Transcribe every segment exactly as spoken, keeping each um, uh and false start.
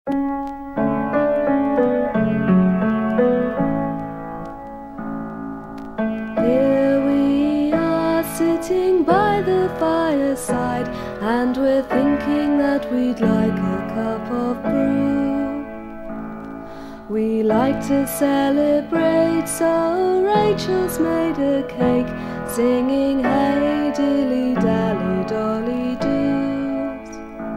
Here we are sitting by the fireside, and we're thinking that we'd like a cup of brew. We like to celebrate, so Rachel's made a cake, singing hey dilly dally dolly doos.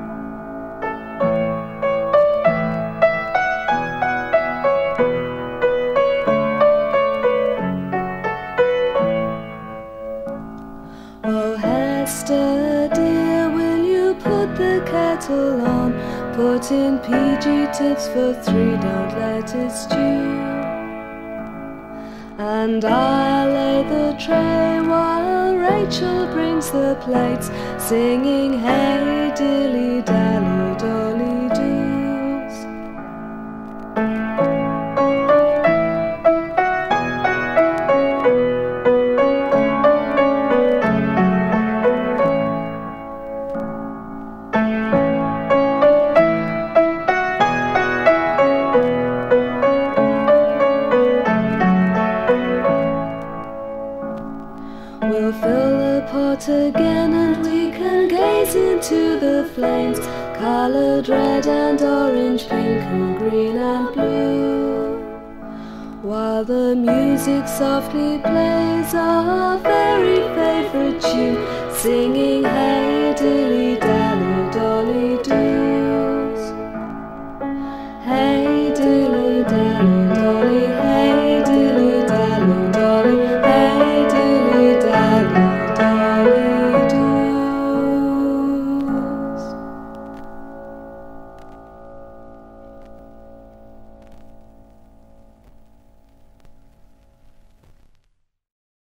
Oh Hester dear, will you put the kettle on? Put in P G tips for three, don't let it stew. And I'll lay the tray while Rachel brings the plates, singing hey dilly dally dolly doos. We'll fill the pot again and we can gaze into the flames, coloured red and orange, pink and green and blue, while the music softly plays our very favourite tune, singing hey dilly dally.